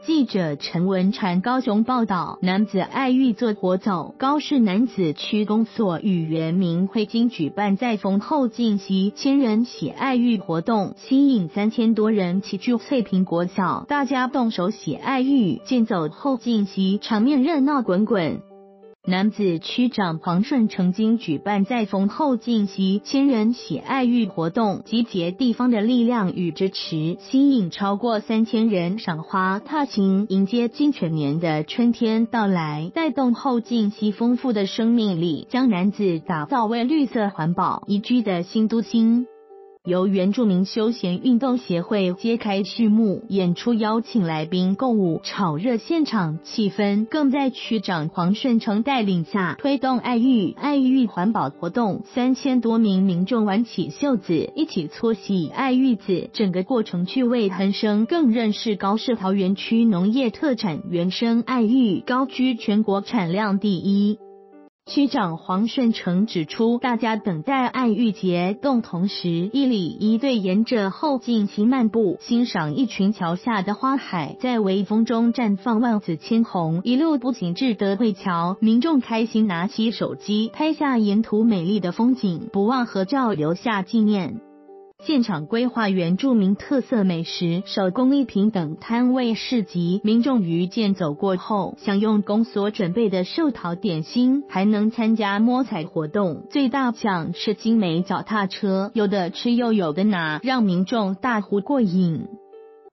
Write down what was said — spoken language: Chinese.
记者陈文婵高雄报道，男子爱玉做活走，高市男子区公所与原民会经举办在封后进溪千人写爱玉活动，吸引3000多人齐聚翠屏国小，大家动手写爱玉，健走后进溪，场面热闹滚滚。男子区长黄顺曾经举办在封后进溪千人写爱玉活动，集结地方的力量与支持，吸引超过3000人赏花踏青，迎接金犬年的春天到来，带动后进溪丰富的生命力，将男子打造为绿色环保宜居的新都心。由原住民休闲运动协会揭开序幕，演出邀请来宾共舞，炒热现场气氛，更在区长黄顺成带领下推动爱玉环保活动，3000多名民众挽起袖子，一起搓洗爱玉子，整个过程趣味横生，更认识高市桃园区农业特产原生爱玉高居全国产量第一。区长黄顺成指出，大家等待爱玉节动同时，一里一队沿着后进溪漫步，欣赏一群桥下的花海，在微风中绽放万紫千红，一路不仅至德惠桥，民众开心拿起手机拍下沿途美丽的风景，不忘合照留下纪念。现场规划原住民特色美食、手工艺品等摊位市集，民众于健走过后，享用公所准备的寿桃点心，还能参加摸彩活动，最大奖是精美脚踏车，有的吃又有的拿，让民众大呼过瘾。